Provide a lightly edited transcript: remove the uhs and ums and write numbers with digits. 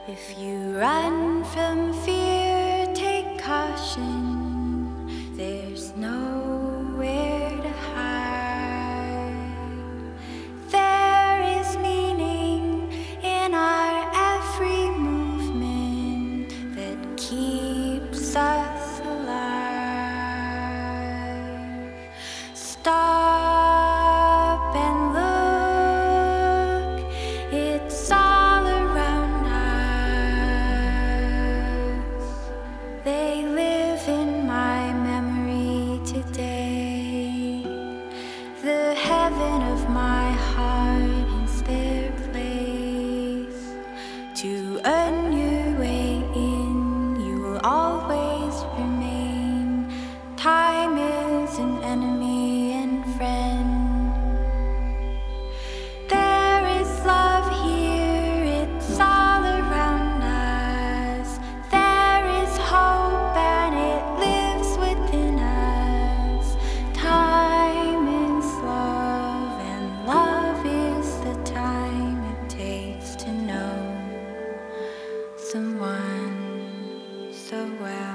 If you run from fear, take caution. There's nowhere to hide. There is meaning in our every movement that keeps us alive. Stop and look. It's all around us. They live in my memory today. The heaven of my heart is their place. To earn your way in, you will always remain. Time is an enemy and friend. There is love here, it's all around us. There is hope and it lives within us. Time is love and love is the time it takes to know someone so well.